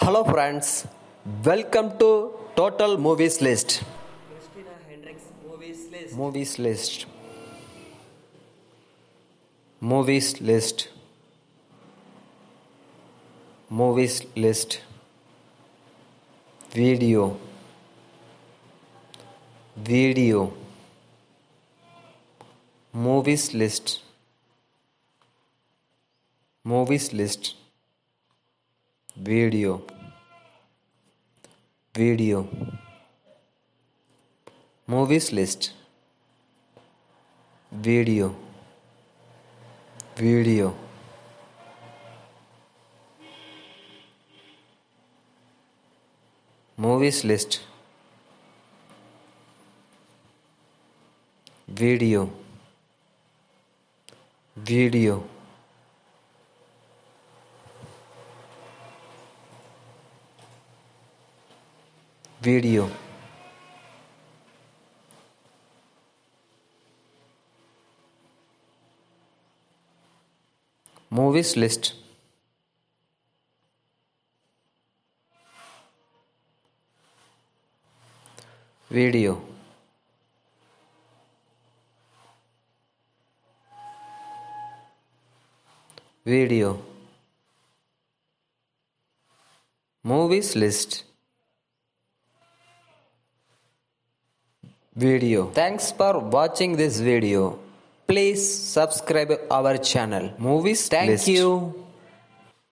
Hello friends, welcome to Total Movies List. Christina Hendricks Movies list. Movies List. Movies List. Movies List. Video. Video. Movies List. Movies List. Video. Video. Movies List. Video. Video. Movies List. Video. Video. Video. Movies List. Video. Video. Movies List. Video. Thanks for watching this video. Please subscribe our channel. Movies List. Thank you.